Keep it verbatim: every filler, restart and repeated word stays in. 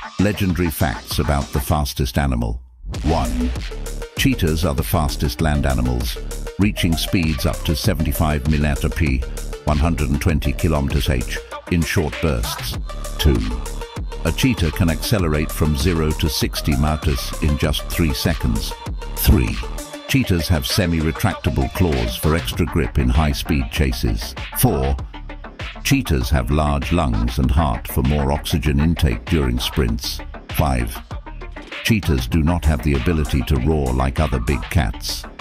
Legendary facts about the fastest animal. one. Cheetahs are the fastest land animals, reaching speeds up to seventy-five miles per hour, one hundred twenty kilometers per hour, in short bursts. two. A cheetah can accelerate from zero to sixty miles in just three seconds. three. Cheetahs have semi-retractable claws for extra grip in high-speed chases. four. Cheetahs have large lungs and heart for more oxygen intake during sprints. five. Cheetahs do not have the ability to roar like other big cats.